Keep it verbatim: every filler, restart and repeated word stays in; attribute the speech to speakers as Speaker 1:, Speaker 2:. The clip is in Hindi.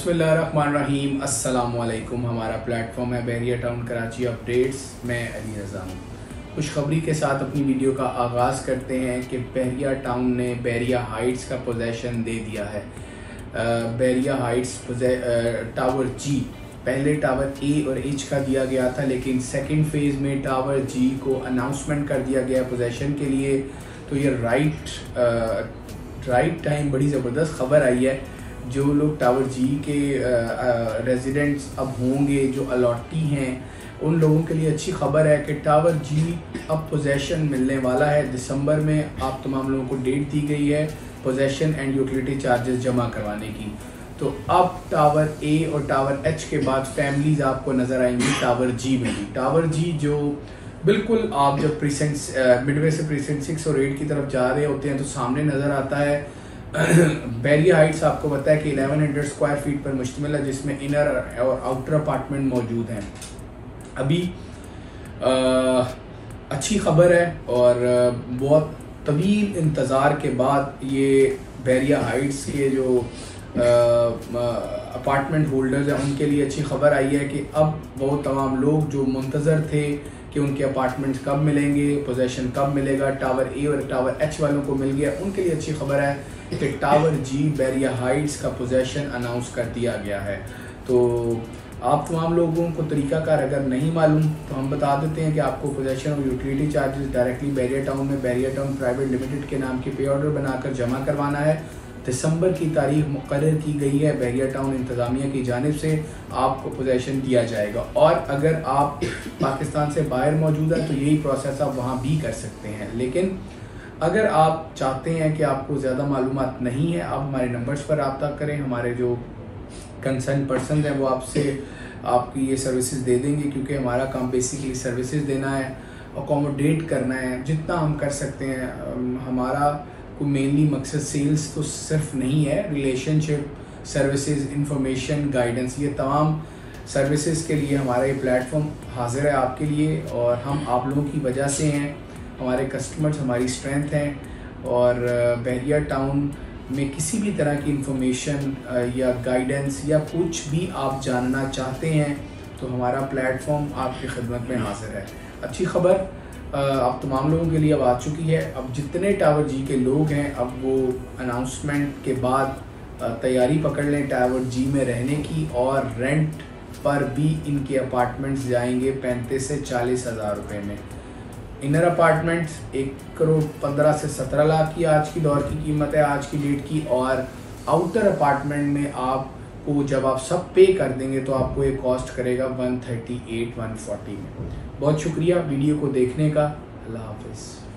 Speaker 1: बिस्मिल्लाहिर्रहमानिर्रहीम। अस्सलाम वालेकुम। हमारा प्लेटफॉर्म है बहरिया टाउन कराची अपडेट्स। मैं अली रज़ा हूँ। खुशखबरी के साथ अपनी वीडियो का आगाज़ करते हैं कि बहरिया टाउन ने बहरिया हाइट्स का पोजेसन दे दिया है। बहरिया हाइट्स टावर जी, पहले टावर ए और एच का दिया गया था, लेकिन सेकंड फेज़ में टावर जी को अनाउंसमेंट कर दिया गया पोजेसन के लिए। तो ये राइट राइट टाइम बड़ी ज़बरदस्त खबर आई है। जो लोग टावर जी के रेजिडेंट्स अब होंगे, जो अलॉटी हैं, उन लोगों के लिए अच्छी खबर है कि टावर जी अब पोजेसन मिलने वाला है। दिसंबर में आप तमाम लोगों को डेट दी गई है पोजेसन एंड यूटिलिटी चार्जेस जमा करवाने की। तो अब टावर ए और टावर एच के बाद फैमिलीज आपको नज़र आएंगी टावर जी में भी। टावर जी जो बिल्कुल आप जब प्रीसेंट मिडवे से प्रीसेंट सिक्स और एट की तरफ जा रहे होते हैं तो सामने नज़र आता है। बहरिया हाइट्स आपको पता है कि ग्यारह सौ स्क्वायर फीट पर मुश्तमिल है, जिसमें इनर और आउटर अपार्टमेंट मौजूद हैं। अभी आ, अच्छी खबर है और बहुत तवील इंतज़ार के बाद ये बहरिया हाइट्स के जो अपार्टमेंट होल्डर्स हैं उनके लिए अच्छी खबर आई है कि अब वो तमाम लोग जो मुंतज़र थे कि उनके अपार्टमेंट्स कब मिलेंगे, पोजेसन कब मिलेगा, टावर ए और टावर एच वालों को मिल गया, उनके लिए अच्छी खबर है कि टावर जी बहरिया हाइट्स का पोजेसन अनाउंस कर दिया गया है। तो आप तमाम लोगों को तरीकाकार अगर नहीं मालूम तो हम बता देते हैं कि आपको पोजेसन और utility charges directly Bahria Town में बहरिया टाउन प्राइवेट लिमिटेड के नाम की पे ऑर्डर बनाकर जमा करवाना है। दिसंबर की तारीख मुकर्रर की गई है बहरिया टाउन इंतज़ामिया की जानिब से, आपको पोजेसन दिया जाएगा। और अगर आप पाकिस्तान से बाहर मौजूद है तो यही प्रोसेस आप वहाँ भी कर सकते हैं। लेकिन अगर आप चाहते हैं कि आपको ज़्यादा मालूमात नहीं है, आप हमारे नंबर्स पर रब्ता करें। हमारे जो कंसर्न पर्सन हैं वो आपसे आपकी ये सर्विसेज दे देंगे, क्योंकि हमारा काम बेसिकली सर्विसेज देना है, अकोमोडेट करना है जितना हम कर सकते हैं। हमारा को मेनली मकसद सेल्स तो सिर्फ नहीं है, रिलेशनशिप, सर्विसेज, इंफॉर्मेशन, गाइडेंस, ये तमाम सर्विसेज के लिए हमारा ये प्लेटफॉर्म हाजिर है आपके लिए। और हम आप लोगों की वजह से हैं, हमारे कस्टमर्स हमारी स्ट्रेंथ हैं। और बहरिया टाउन में किसी भी तरह की इंफॉर्मेशन या गाइडेंस या कुछ भी आप जानना चाहते हैं तो हमारा प्लेटफॉर्म आपकी खिदमत में हाजिर है। अच्छी खबर अब तमाम लोगों के लिए अब आ चुकी है। अब जितने टावर जी के लोग हैं अब वो अनाउंसमेंट के बाद तैयारी पकड़ लें टावर जी में रहने की, और रेंट पर भी इनके अपार्टमेंट्स जाएंगे पैंतीस से चालीस हज़ार रुपये में। इनर अपार्टमेंट्स एक करोड़ पंद्रह से सत्रह लाख की आज की दौर की कीमत है, आज की डेट की। और आउटर अपार्टमेंट में आपको जब आप सब पे कर देंगे तो आपको ये कॉस्ट करेगा one thirty eight one forty में। बहुत शुक्रिया वीडियो को देखने का। अल्लाह हाफिज़।